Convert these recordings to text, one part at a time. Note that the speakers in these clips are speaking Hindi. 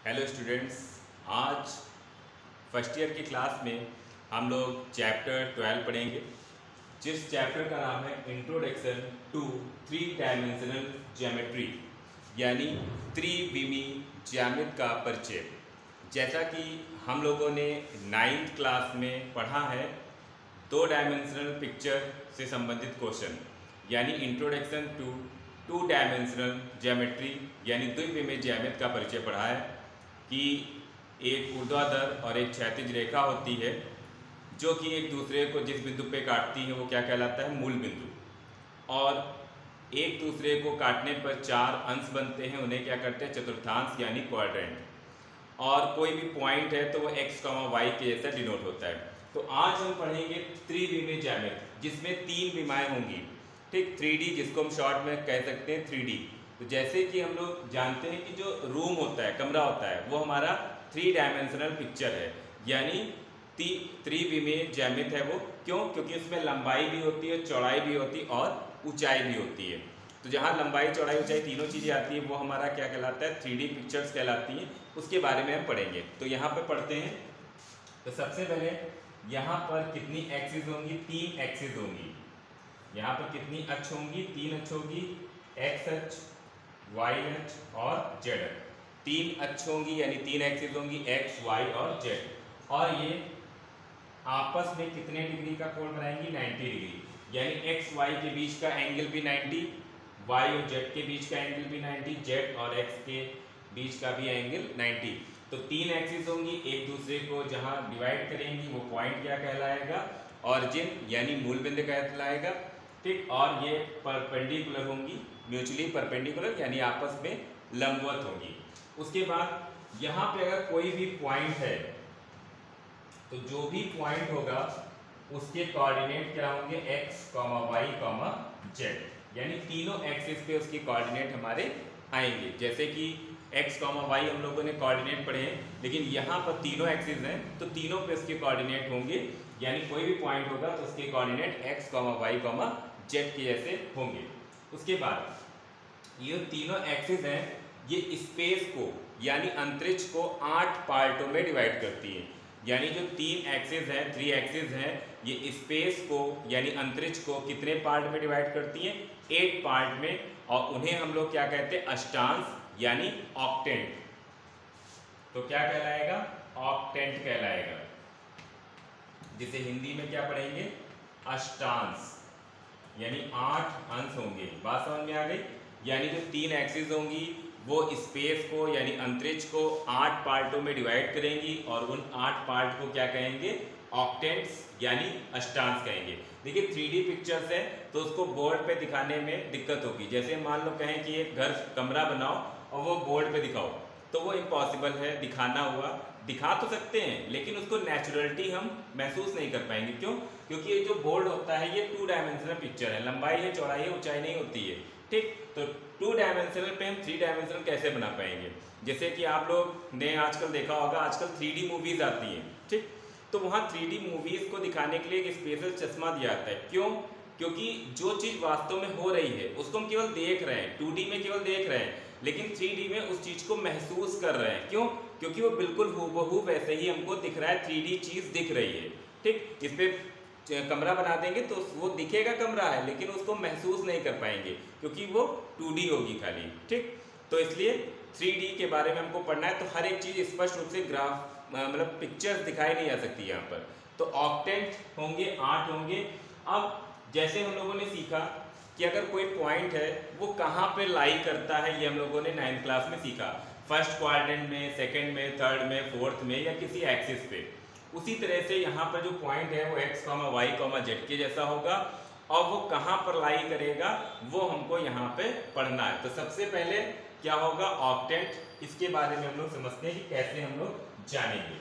हेलो स्टूडेंट्स, आज फर्स्ट ईयर की क्लास में हम लोग चैप्टर 12 पढ़ेंगे, जिस चैप्टर का नाम है introduction to three dimensional geometry, यानी त्रिविमीय ज्यामिति का परिचय। जैसा कि हम लोगों ने 9th क्लास में पढ़ा है, 2 डायमेंशनल पिक्चर से संबंधित क्वेश्चन, यानी इंट्रोडक्शन टू 2 डायमेंशनल ज्योमेट्री यानी द्विविमीय ज्यामिति का परिचय पढ़ा है कि एक ऊर्ध्वाधर और एक क्षैतिज रेखा होती है जो कि एक दूसरे को जिस बिंदु पे काटती है वो क्या कहलाता है, मूल बिंदु। और एक दूसरे को काटने पर 4 अंश बनते हैं, उन्हें क्या करते हैं, चतुर्थांश यानी क्वाड्रेंट। और कोई भी पॉइंट है तो वो x, y के जैसा डिनोट होता है। तो आज हम पढ़ेंगे त्रिविमीय ज्यामिति, जिसमें 3 विमाएँ होंगी, ठीक। 3D जिसको हम शॉर्ट में कह सकते हैं 3D। तो जैसे कि हम लोग जानते हैं कि जो रूम होता है, कमरा होता है, वो हमारा 3 डायमेंशनल पिक्चर है, यानी त्रिविमीय ज्यामिति है वो। क्यों? क्योंकि उसमें लंबाई भी होती है, चौड़ाई भी होती है और ऊंचाई भी होती है। तो जहाँ लंबाई, चौड़ाई, ऊंचाई तीनों चीज़ें आती है वो हमारा क्या कहलाता है, 3D पिक्चर्स कहलाती हैं। उसके बारे में हम पढ़ेंगे। तो यहाँ पर पढ़ते हैं। तो सबसे पहले यहाँ पर कितनी एक्सिस होंगी? 3 एक्सिस होंगी। यहाँ पर कितनी अक्ष होंगी? 3 अक्ष होंगी, एक्स अक्ष, वाई अक्ष और जेड अक्ष। 3 अक्ष होंगी यानी 3 एक्सिस होंगी, एक्स, वाई और जेड। और ये आपस में कितने डिग्री का कोण बनाएंगी? 90 डिग्री, यानी एक्स वाई के बीच का एंगल भी 90, वाई और जेड के बीच का एंगल भी 90, जेड और एक्स के बीच का भी एंगल 90। तो 3 एक्सिस होंगी, एक दूसरे को जहाँ डिवाइड करेंगी वो पॉइंट क्या कहलाएगा? ऑरिजिन यानी मूल बिंदु कहलाएगा, ठीक। और ये परपेंडिकुलर होंगी, म्यूचुअली परपेंडिकुलर यानी आपस में लंबवत होंगी। उसके बाद यहाँ पे अगर कोई भी पॉइंट है तो जो भी पॉइंट होगा उसके कोऑर्डिनेट क्या होंगे? x, y, z, यानी तीनों एक्सिस पे उसके कोऑर्डिनेट हमारे आएंगे। जैसे कि x, y हम लोगों ने कोऑर्डिनेट पढ़े हैं, लेकिन यहाँ पर तीनों एक्सिस हैं तो तीनों पे उसके कोऑर्डिनेट होंगे, यानी कोई भी पॉइंट होगा तो उसके कोऑर्डिनेट x, y, z के जैसे होंगे। उसके बाद ये तीनों एक्सिस हैं, ये स्पेस को यानी अंतरिक्ष को 8 पार्टों में डिवाइड करती है। यानी जो 3 एक्सिस हैं, 3 एक्सिस हैं, ये स्पेस को यानी अंतरिक्ष को कितने पार्ट में डिवाइड करती हैं? 8 पार्ट में। और उन्हें हम लोग क्या कहते हैं? अष्टांश यानी ऑक्टेंट। तो क्या कहलाएगा? ऑक्टेंट कहलाएगा, जिसे हिंदी में क्या पढ़ेंगे? अष्टांश, यानी 8 अंश होंगे। बात समझ में आ गई? यानी जो 3 एक्सिस होंगी वो स्पेस को यानी अंतरिक्ष को 8 पार्टों में डिवाइड करेंगी और उन 8 पार्ट को क्या कहेंगे? ऑक्टेंट्स यानी अष्टांश कहेंगे। देखिए 3D पिक्चर्स है तो उसको बोर्ड पे दिखाने में दिक्कत होगी। जैसे मान लो कहें कि एक घर, कमरा बनाओ और वो बोर्ड पे दिखाओ, तो वो इम्पॉसिबल है दिखाना हुआ। दिखा तो सकते हैं लेकिन उसको नेचुरलिटी हम महसूस नहीं कर पाएंगे। क्यों? क्योंकि ये जो बोर्ड होता है ये 2 डायमेंशनल पिक्चर है, लंबाई है, चौड़ाई है, ऊंचाई नहीं होती है, ठीक। तो 2 डायमेंशनल पे हम 3 डायमेंशनल कैसे बना पाएंगे? जैसे कि आप लोग ने आजकल देखा होगा, आजकल 3D मूवीज आती हैं, ठीक। तो वहाँ 3D मूवीज को दिखाने के लिए एक स्पेशल चश्मा दिया जाता है। क्यों? क्योंकि जो चीज़ वास्तव में हो रही है उसको हम केवल देख रहे हैं, 2D में केवल देख रहे हैं, लेकिन 3D में उस चीज़ को महसूस कर रहे हैं। क्यों? क्योंकि वो बिल्कुल हूबहू वैसे ही हमको दिख रहा है, 3D चीज़ दिख रही है, ठीक। इस पर कमरा बना देंगे तो वो दिखेगा कमरा है, लेकिन उसको महसूस नहीं कर पाएंगे क्योंकि वो 2D होगी खाली, ठीक। तो इसलिए 3D के बारे में हमको पढ़ना है, तो हर एक चीज़ स्पष्ट रूप से ग्राफ मतलब पिक्चर्स दिखाई नहीं जा सकती यहाँ पर। तो ऑक्टेंट होंगे, 8 होंगे। अब जैसे हम लोगों ने सीखा कि अगर कोई पॉइंट है वो कहाँ पे लाई करता है, ये हम लोगों ने 9th क्लास में सीखा। फर्स्ट क्वाड्रेंट में, सेकेंड में, थर्ड में, फोर्थ में या किसी एक्सिस पे। उसी तरह से यहाँ पर जो पॉइंट है वो x, y, z के जैसा होगा और वो कहाँ पर लाई करेगा वो हमको यहाँ पे पढ़ना है। तो सबसे पहले क्या होगा? ऑक्टेंट। इसके बारे में हम लोग समझते हैं कि कैसे हम लोग जानेंगे।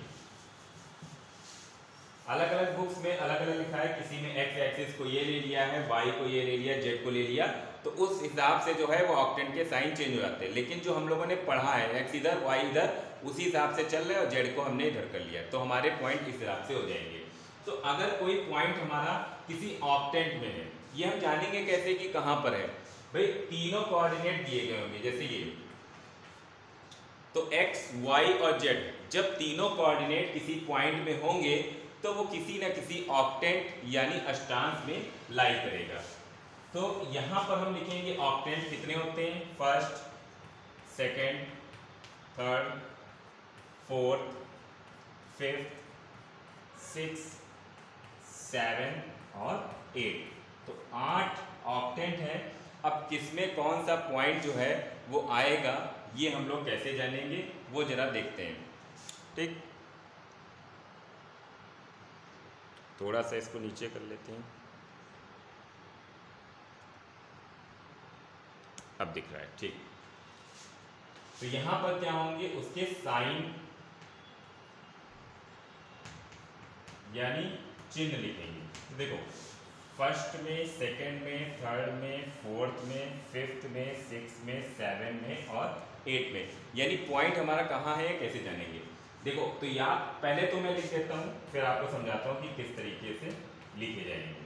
अलग अलग बुक्स में अलग अलग लिखा है, किसी में x एक्सिस को ये ले लिया है, y को ये ले लिया, z को ले लिया, तो उस हिसाब से जो है वो ऑक्टेंट के साइन चेंज हो जाते हैं। लेकिन जो हम लोगों ने पढ़ा है x इधर, y इधर, उसी हिसाब से चल रहे हैं और z को हमने इधर कर लिया, तो हमारे पॉइंट इस हिसाब से हो जाएंगे। तो अगर कोई पॉइंट हमारा किसी ऑक्टेंट में है, ये हम जानेंगे कैसे कि कहाँ पर है? भाई तीनों कोऑर्डिनेट दिए गए होंगे। जैसे ये तो x, y और z जब तीनों कोऑर्डिनेट किसी पॉइंट में होंगे तो वो किसी न किसी ऑक्टेंट यानी अष्टांश में लाई करेगा। तो यहां पर हम लिखेंगे ऑक्टेंट कितने होते हैं, first, second, third, fourth, fifth, six, seven और एट। तो 8 ऑक्टेंट है। अब किसमें कौन सा पॉइंट जो है वो आएगा ये हम लोग कैसे जानेंगे वो जरा देखते हैं। ठीक, थोड़ा सा इसको नीचे कर लेते हैं, अब दिख रहा है। ठीक, तो यहां पर क्या होंगे, उसके साइन यानी चिन्ह लिखेंगे। तो देखो, फर्स्ट में, सेकंड में, थर्ड में, फोर्थ में, फिफ्थ में, सिक्स में, सेवन में और एट में, यानी पॉइंट हमारा कहाँ है कैसे जानेंगे। देखो, तो याद पहले तो मैं लिख देता हूँ, फिर आपको समझाता हूँ कि किस तरीके से लिखे जाएंगे।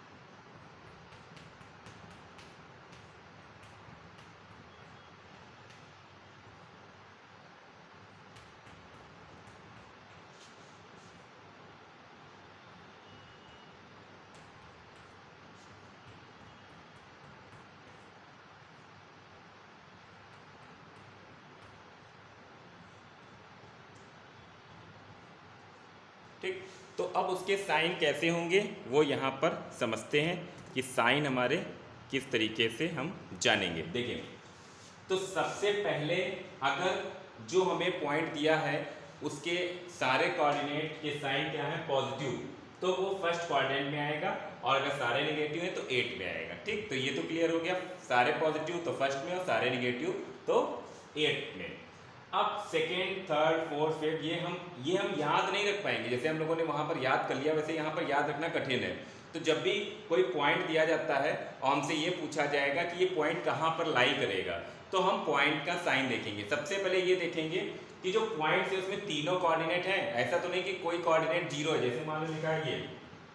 ठीक, तो अब उसके साइन कैसे होंगे वो यहाँ पर समझते हैं कि साइन हमारे किस तरीके से हम जानेंगे। देखिए, तो सबसे पहले अगर जो हमें पॉइंट दिया है उसके सारे कोऑर्डिनेट के साइन क्या है, पॉजिटिव, तो वो फर्स्ट क्वाड्रेंट में आएगा, और अगर सारे नेगेटिव है तो 8 में आएगा। ठीक, तो ये तो क्लियर हो गया, सारे पॉजिटिव तो फर्स्ट में और सारे नेगेटिव तो 8 में। अब सेकेंड, थर्ड, फोर्थ, फिफ्थ ये हम याद नहीं रख पाएंगे। जैसे हम लोगों ने वहां पर याद कर लिया, वैसे यहाँ पर याद रखना कठिन है। तो जब भी कोई पॉइंट दिया जाता है और हमसे ये पूछा जाएगा कि ये पॉइंट कहाँ पर लाई करेगा, तो हम पॉइंट का साइन देखेंगे। सबसे पहले ये देखेंगे कि जो पॉइंट है उसमें तीनों कोऑर्डिनेट हैं। ऐसा तो नहीं कि कोई कोऑर्डिनेट जीरो है, जैसे मान लो लिखा है ये,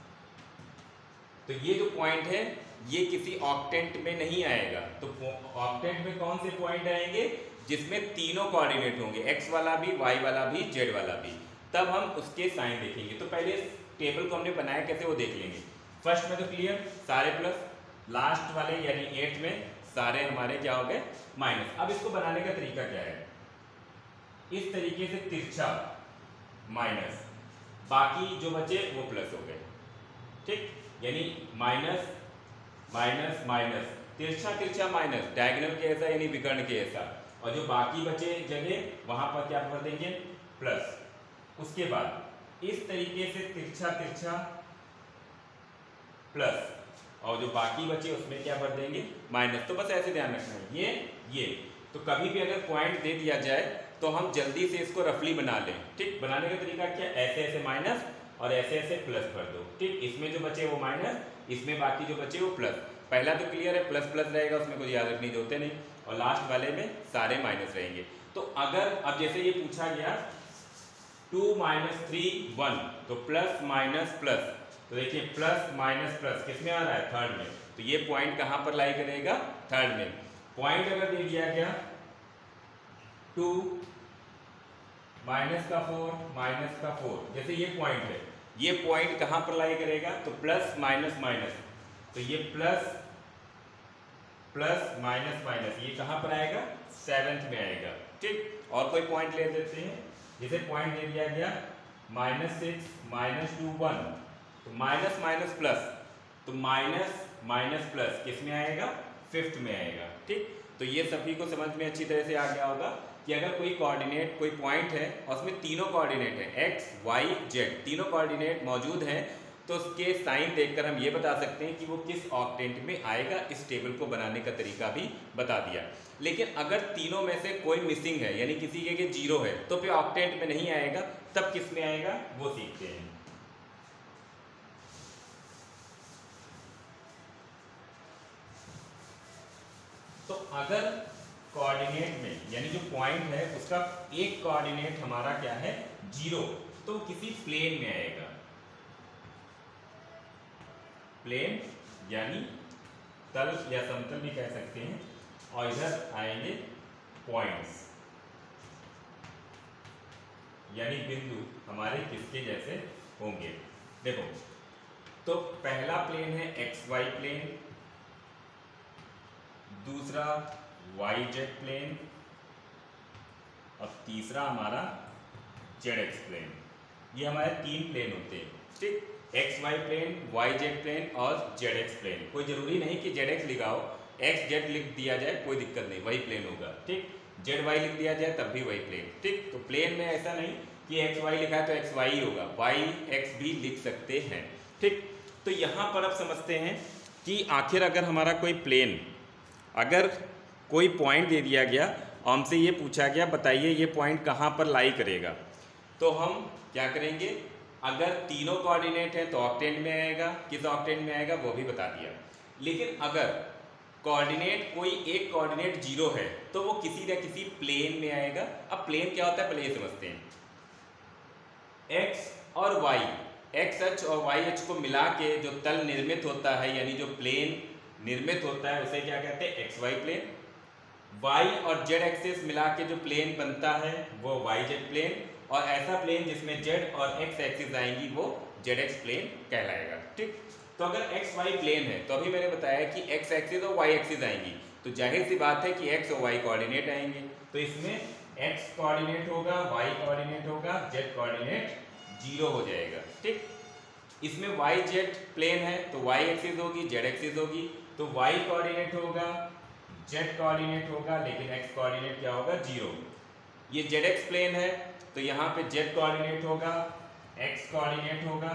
तो ये जो पॉइंट है ये किसी ऑक्टेंट में नहीं आएगा। तो ऑक्टेंट में कौन से पॉइंट आएंगे, जिसमें तीनों कोऑर्डिनेट होंगे, x वाला भी, y वाला भी, z वाला भी, तब हम उसके साइन देखेंगे। तो पहले टेबल को हमने बनाया कैसे वो देख लेंगे। फर्स्ट में तो क्लियर, सारे प्लस, लास्ट वाले यानी 8 में सारे हमारे क्या हो गए, माइनस। अब इसको बनाने का तरीका क्या है, इस तरीके से तिरछा माइनस, बाकी जो बचे वो प्लस हो गए। ठीक, यानी माइनस माइनस माइनस, तिरछा तिरछा माइनस, डायगोनल के ऐसा यानी विकर्ण के ऐसा, और जो बाकी बचे जगह वहां पर क्या भर देंगे, प्लस। उसके बाद इस तरीके से तिरछा तिरछा प्लस, और जो बाकी बचे उसमें क्या भर देंगे, माइनस। तो बस ऐसे ध्यान रखना है, ये तो कभी भी अगर पॉइंट दे दिया जाए तो हम जल्दी से इसको रफली बना लें। ठीक, बनाने का तरीका क्या, ऐसे ऐसे माइनस और ऐसे ऐसे प्लस भर दो। ठीक, इसमें जो बचे वो माइनस, इसमें बाकी जो बचे वो प्लस। पहला तो क्लियर है, प्लस प्लस रहेगा, उसमें कुछ याद रखने की जरूरत नहीं, और लास्ट वाले में सारे माइनस रहेंगे। तो अगर अब जैसे ये पूछा गया 2 - 3 1, तो प्लस माइनस प्लस, तो देखिए प्लस माइनस प्लस किसमें आ रहा है, थर्ड में। तो ये पॉइंट कहां पर लाई करेगा, थर्ड में। पॉइंट अगर दे दिया गया 2 माइनस का 4 माइनस का 4, जैसे ये पॉइंट है, ये पॉइंट कहां पर लाई करेगा, तो प्लस माइनस माइनस, तो ये प्लस प्लस माइनस माइनस, ये कहां पर आएगा, 7th में आएगा। ठीक, और कोई पॉइंट ले लेते हैं, जैसे पॉइंट दे दिया गया -6 -2 1, तो माइनस माइनस प्लस, तो माइनस माइनस प्लस किसमें आएगा, 5th में आएगा। ठीक, तो ये सभी को समझ में अच्छी तरह से आ गया होगा कि अगर कोई कोऑर्डिनेट, कोई पॉइंट है और उसमें तीनों कोऑर्डिनेट है x, y, z, तीनों कोऑर्डिनेट मौजूद हैं, तो उसके साइन देखकर हम ये बता सकते हैं कि वो किस ऑक्टेंट में आएगा। इस टेबल को बनाने का तरीका भी बता दिया। लेकिन अगर तीनों में से कोई मिसिंग है, यानी किसी के 0 है, तो फिर ऑक्टेंट में नहीं आएगा, तब किस में आएगा वो सीखते हैं। तो अगर कोऑर्डिनेट में, यानी जो पॉइंट है उसका एक कोऑर्डिनेट हमारा क्या है, 0, तो किसी प्लेन में आएगा। प्लेन यानी तल या समतल भी कह सकते हैं, और इधर आएंगे पॉइंट्स। यानी बिंदु हमारे किसके जैसे होंगे। देखो, तो पहला प्लेन है एक्स वाई प्लेन, दूसरा वाई जेड प्लेन और तीसरा हमारा जेड एक्स प्लेन। ये हमारे 3 प्लेन होते हैं, ठीक। X Y plane, Y Z plane और जेड एक्स प्लेन। कोई जरूरी नहीं कि जेड एक्स लिखा हो, एक्स जेड लिख दिया जाए कोई दिक्कत नहीं, वही प्लेन होगा, ठीक। जेड वाई लिख दिया जाए तब भी वही प्लेन, ठीक। तो प्लेन में ऐसा नहीं कि एक्स वाई लिखा है तो एक्स वाई ही होगा, वाई एक्स भी लिख सकते हैं, ठीक। तो यहाँ पर अब समझते हैं कि आखिर अगर हमारा कोई प्लेन, अगर कोई पॉइंट दे दिया गया और हमसे ये पूछा गया बताइए ये पॉइंट कहाँ पर लाई करेगा, तो हम क्या करेंगे, अगर तीनों कोऑर्डिनेट है तो ऑक्टेंट में आएगा, किस ऑक्टेंट में आएगा वो भी बता दिया। लेकिन अगर कोऑर्डिनेट कोई एक कोऑर्डिनेट 0 है तो वो किसी न किसी प्लेन में आएगा। अब प्लेन क्या होता है पहले ये समझते हैं। एक्स और वाई, एक्स अक्ष और वाई अक्ष को मिला के जो तल निर्मित होता है, यानी जो प्लेन निर्मित होता है, उसे क्या कहते हैं, एक्स वाई प्लेन। वाई और जेड एक्सिस मिला के जो प्लेन बनता है वो वाई जेड प्लेन, और ऐसा प्लेन जिसमें जेड और एक्स एक्सिस आएंगी वो जेड एक्स प्लेन कहलाएगा, ठीक। तो अगर एक्स वाई प्लेन है तो अभी मैंने बताया कि एक्स एक्सिस और वाई एक्सिस आएंगी, तो जाहिर सी बात है कि एक्स और वाई कोऑर्डिनेट आएंगे। तो इसमें एक्स कोऑर्डिनेट होगा, वाई कोऑर्डिनेट होगा, जेड कोऑर्डिनेट 0 हो जाएगा, ठीक। इसमें वाई जेड प्लेन है तो वाई एक्सिस होगी, जेड एक्सिस होगी, तो वाई कोऑर्डिनेट होगा, जेड कोऑर्डिनेट होगा, लेकिन एक्स कोऑर्डिनेट क्या होगा, 0। ये जेड एक्स प्लेन है तो यहाँ पे जेड कोऑर्डिनेट होगा, एक्स कोऑर्डिनेट होगा,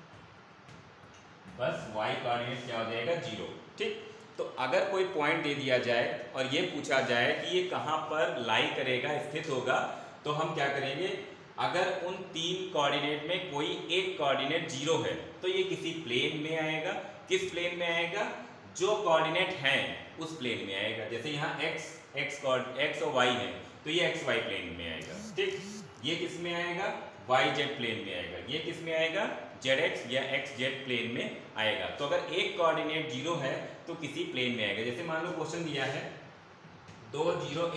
बस वाई कोऑर्डिनेट क्या हो जाएगा, 0, ठीक। तो अगर कोई पॉइंट दे दिया जाए और ये पूछा जाए कि ये कहाँ पर लाई करेगा, स्थित होगा, तो हम क्या करेंगे, अगर उन 3 कोऑर्डिनेट में कोई एक कोऑर्डिनेट 0 है तो ये किसी प्लेन में आएगा। किस प्लेन में आएगा, जो कोऑर्डिनेट हैं उस प्लेन में आएगा। जैसे यहाँ एक्स और वाई है तो ये एक्स वाई प्लेन में आएगा, ठीक। ये किस में आएगा, वाई जेड प्लेन में आएगा। ये किस में आएगा, जेड एक्स या एक्स जेड प्लेन में आएगा। तो अगर एक कोऑर्डिनेट 0 है तो किसी प्लेन में आएगा। जैसे मान लो क्वेश्चन दिया है 2 0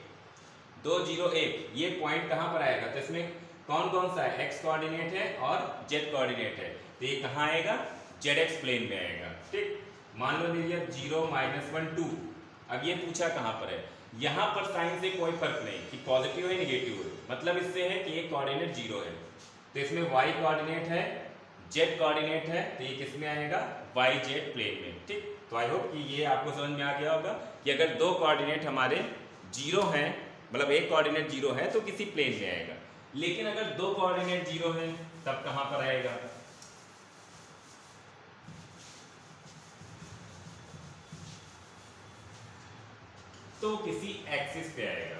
1, ये पॉइंट कहाँ पर आएगा, तो इसमें कौन कौन सा है, एक्स कोऑर्डिनेट है और जेड कोऑर्डिनेट है, तो ये कहाँ आएगा, जेड एक्स प्लेन में आएगा, ठीक। मान लो लीजिए 0 -1 2, अब ये पूछा कहाँ पर है, यहाँ पर साइन से कोई फर्क नहीं कि पॉजिटिव है नेगेटिव है, मतलब इससे है कि एक कोऑर्डिनेट 0 है, तो इसमें वाई कोऑर्डिनेट है, जेड कोऑर्डिनेट है, तो ये किस में आएगा, वाई जेड प्लेन में, ठीक। तो आई होप कि ये आपको समझ में आ गया होगा कि अगर 2 कोऑर्डिनेट हमारे 0 हैं, मतलब एक कोऑर्डिनेट 0 है तो किसी प्लेन में आएगा। लेकिन अगर 2 कोऑर्डिनेट 0 है तब कहाँ पर आएगा, तो किसी एक्सिस पे आएगा,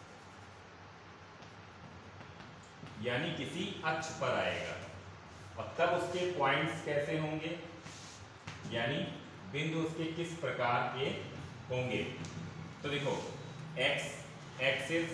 यानी किसी अक्ष पर आएगा। और तब उसके पॉइंट्स कैसे होंगे, यानी बिंदु उसके किस प्रकार के होंगे। तो देखो, एक्स एक्सिस,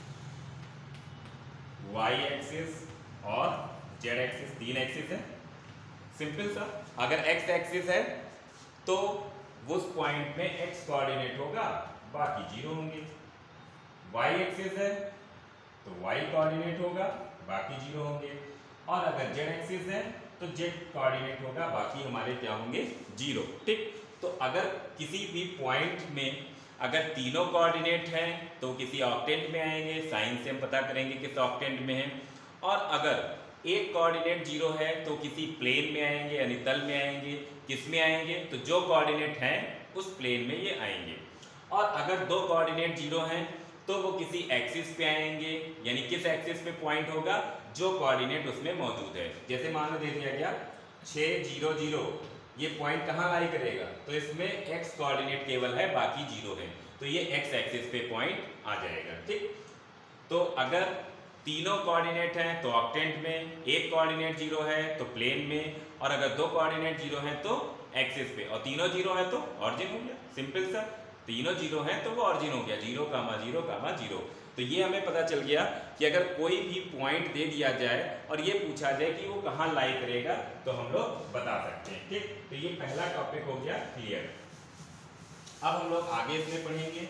वाई एक्सिस और जेड एक्सिस, 3 एक्सिस है, सिंपल सा। अगर एक्स एक्सिस है तो उस पॉइंट में एक्स कोऑर्डिनेट होगा, बाकी 0 होंगे। वाई एक्सिस है तो वाई कोऑर्डिनेट होगा, बाकी 0 होंगे। और अगर जेड एक्सिस है तो जेड कोऑर्डिनेट होगा, बाकी हमारे क्या होंगे, 0, ठीक। तो अगर किसी भी पॉइंट में अगर तीनों कोऑर्डिनेट हैं तो किसी ऑक्टेंट में आएंगे, साइन से हम पता करेंगे किस ऑक्टेंट में है। और अगर एक कोऑर्डिनेट 0 है तो किसी प्लेन में आएंगे, यानी तल में आएंगे। किस में आएंगे, तो जो कोऑर्डिनेट हैं उस प्लेन में ये आएंगे। और अगर 2 कोऑर्डिनेट 0 हैं तो वो किसी एक्सिस पे आएंगे, यानी किस एक्सिस पे पॉइंट होगा, जो कोऑर्डिनेट उसमें मौजूद है। जैसे मान लो दे दिया गया 6 0 0, ये पॉइंट कहाँ लाई करेगा, तो इसमें एक्स कोऑर्डिनेट केवल है, बाकी 0 है, तो ये एक्स एक्सिस पे पॉइंट आ जाएगा, ठीक। तो अगर तीनों कोऑर्डिनेट हैं तो ऑक्टेंट में, एक कोऑर्डिनेट 0 है तो प्लेन में, और अगर 2 कोऑर्डिनेट 0 है तो एक्सिस पे, और तीनों 0 है तो ऑरिजिन हो गया, सिंपल सा। तीनों 0 है तो वो ऑरिजिन हो गया, 0 0 0। तो ये हमें पता चल गया कि अगर कोई भी पॉइंट दे दिया जाए और ये पूछा जाए कि वो कहाँ लाई करेगा तो हम लोग बता सकते हैं, ठीक। तो ये पहला टॉपिक हो गया क्लियर। अब हम लोग आगे इसमें पढ़ेंगे।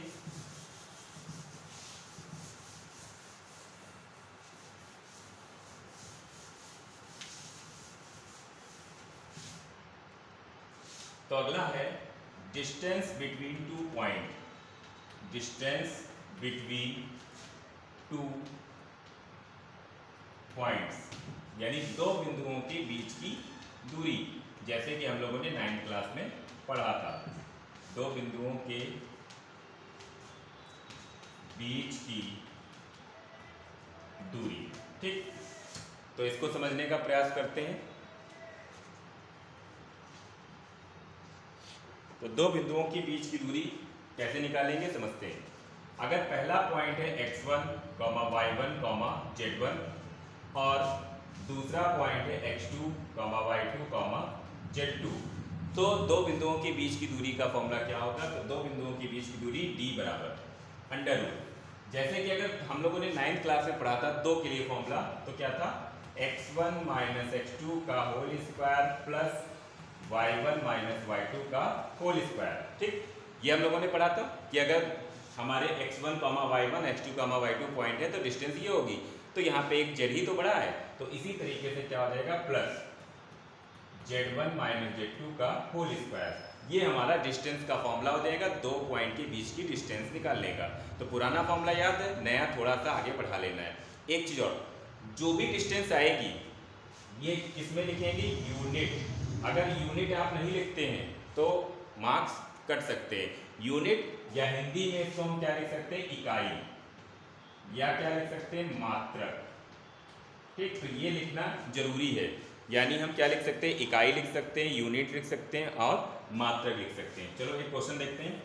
तो अगला है distance between two point, distance between two points यानी दो बिंदुओं के बीच की दूरी, जैसे कि हम लोगों ने 9th क्लास में पढ़ा था, दो बिंदुओं के बीच की दूरी। ठीक, तो इसको समझने का प्रयास करते हैं। तो दो बिंदुओं के बीच की दूरी कैसे निकालेंगे समझते हैं। अगर पहला पॉइंट है x1, y1, z1 और दूसरा पॉइंट है x2, y2, z2, तो दो बिंदुओं के बीच की दूरी का फॉर्मूला क्या होगा? तो दो बिंदुओं के बीच की दूरी d बराबर अंडर रूट, जैसे कि अगर हम लोगों ने 9th क्लास में पढ़ा था दो के लिए फॉर्मूला, तो क्या था? x1 माइनस x2 का whole square plus y1 minus y2 का होल स्क्वायर। ठीक, ये हम लोगों ने पढ़ा था कि अगर हमारे x1, y1, x2, y2 point है तो डिस्टेंस ये होगी, तो यहाँ पे एक z ही तो बड़ा है, तो इसी तरीके से क्या हो जाएगा? प्लस z1 माइनस z2 का होल स्क्वायर। ये हमारा डिस्टेंस का फॉर्मूला हो जाएगा दो पॉइंट के बीच की डिस्टेंस निकालने का। तो पुराना फॉर्मूला याद है, नया थोड़ा सा आगे बढ़ा लेना है। एक चीज और, जो भी डिस्टेंस आएगी ये किसमें लिखेंगे? यूनिट। अगर यूनिट आप नहीं लिखते हैं तो मार्क्स कट सकते हैं। यूनिट या हिंदी में इसको हम क्या लिख सकते हैं? इकाई, या क्या लिख सकते हैं? मात्रक। ठीक, तो ये लिखना जरूरी है, यानी हम क्या लिख सकते हैं? इकाई लिख सकते हैं, यूनिट लिख सकते हैं और मात्रक लिख सकते हैं। चलो एक क्वेश्चन देखते हैं।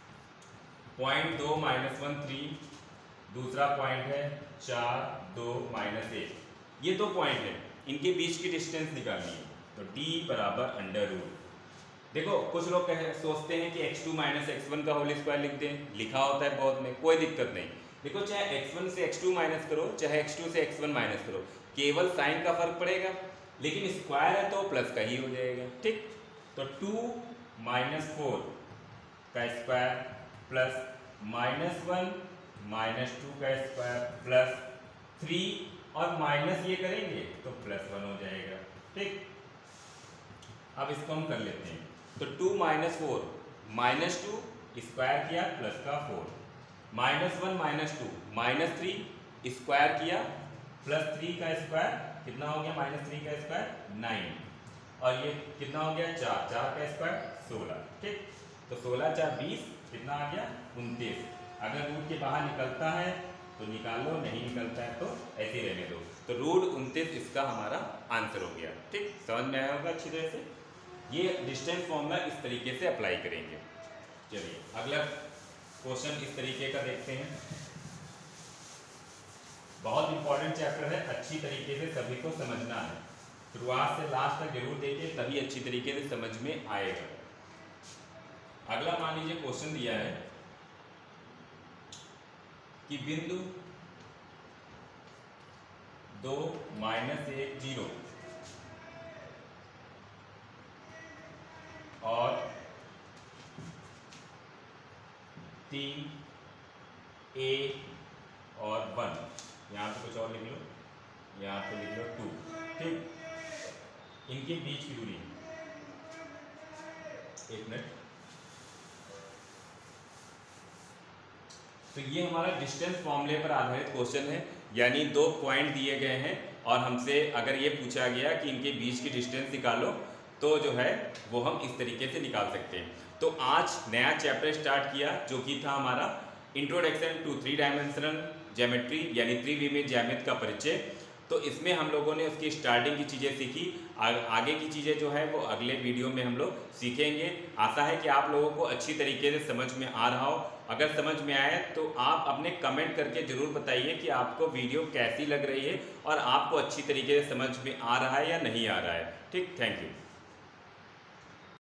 पॉइंट 2 माइनस 1 3, दूसरा पॉइंट है 4 2 माइनस 1। ये दो पॉइंट है, इनके बीच की डिस्टेंस निकालनी है, तो d बराबर अंडर रूट। देखो कुछ लोग सोचते हैं कि x2 माइनस x1 का होल स्क्वायर लिख दें, लिखा होता है बहुत में, कोई दिक्कत नहीं। देखो चाहे x1 से x2 माइनस करो, चाहे x2 से x1 माइनस करो, केवल साइन का फर्क पड़ेगा, लेकिन स्क्वायर है तो प्लस का ही हो जाएगा। ठीक, तो 2 माइनस 4 का स्क्वायर प्लस माइनस 1 माइनस 2 का स्क्वायर प्लस 3 और माइनस ये करेंगे तो प्लस 1 हो जाएगा। ठीक, अब इसको हम कर लेते हैं। तो 2 माइनस 4 माइनस 2 स्क्वायर किया प्लस का 4, माइनस 1 माइनस 2 माइनस 3 स्क्वायर किया प्लस 3 का स्क्वायर कितना हो गया? माइनस 3 का स्क्वायर 9, और ये कितना हो गया? 4, 4 का स्क्वायर 16। ठीक, तो 16 4 20 कितना आ गया? 29। अगर रूट के बाहर निकलता है तो निकाल लो, नहीं निकलता है तो ऐसे ही रहने दो। तो रूट 29 इसका हमारा आंसर हो गया। ठीक, समझ में आया होगा अच्छी तरह से। ये डिस्टेंस फॉर्मूला इस तरीके से अप्लाई करेंगे। चलिए अगला क्वेश्चन इस तरीके का देखते हैं। बहुत इंपॉर्टेंट चैप्टर है, अच्छी तरीके से सभी को समझना है, शुरुआत से लास्ट तक जरूर देखिए, तभी अच्छी तरीके से समझ में आएगा। अगला मान लीजिए क्वेश्चन दिया है कि बिंदु 2 माइनस 1 0 और 3 a और 1, यहाँ पे कुछ और लिख लो, यहाँ पे लिख लो 2। ठीक, इनके बीच की दूरी, एक मिनट। तो ये हमारा डिस्टेंस फॉर्मूले पर आधारित क्वेश्चन है, यानी दो पॉइंट दिए गए हैं और हमसे अगर ये पूछा गया कि इनके बीच की डिस्टेंस निकालो, तो जो है वो हम इस तरीके से निकाल सकते हैं। तो आज नया चैप्टर स्टार्ट किया जो कि था हमारा इंट्रोडक्शन टू 3 डायमेंशनल ज्योमेट्री, यानी त्रिविमीय ज्यामिति का परिचय। तो इसमें हम लोगों ने उसकी स्टार्टिंग की चीज़ें सीखी, आगे की चीज़ें जो है वो अगले वीडियो में हम लोग सीखेंगे। आशा है कि आप लोगों को अच्छी तरीके से समझ में आ रहा हो। अगर समझ में आए तो आप अपने कमेंट करके ज़रूर बताइए कि आपको वीडियो कैसी लग रही है और आपको अच्छी तरीके से समझ में आ रहा है या नहीं आ रहा है। ठीक, थैंक यू।